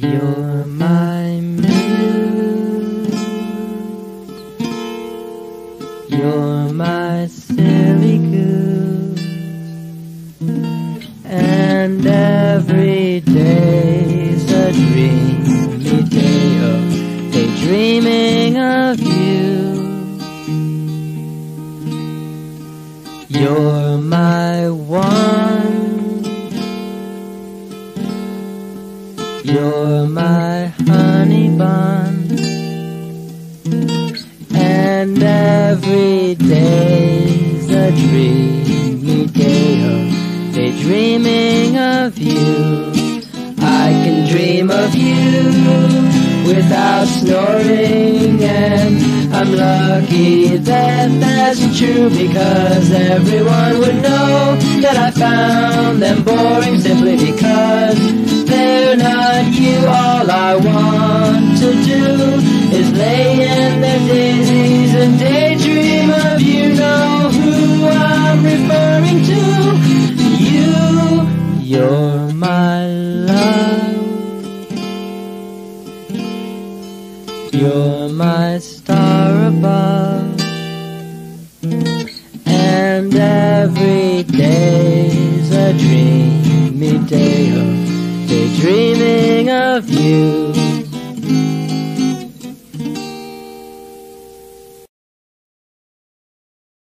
You're my muse, you're my silly goose, and every day's a dreamy day of daydreaming of you. You're my one, you're my honey bun, and every day's a dreamy day of daydreaming of you. I can dream of you without snoring, and I'm lucky that that's true, because everyone would know that I found them boring simply because they're not you. All I want to do is lay in their daisies and daydream of you. Know who I'm referring to? You, you're my love, you're my star above, and every day's a dreamy day of daydreaming of you.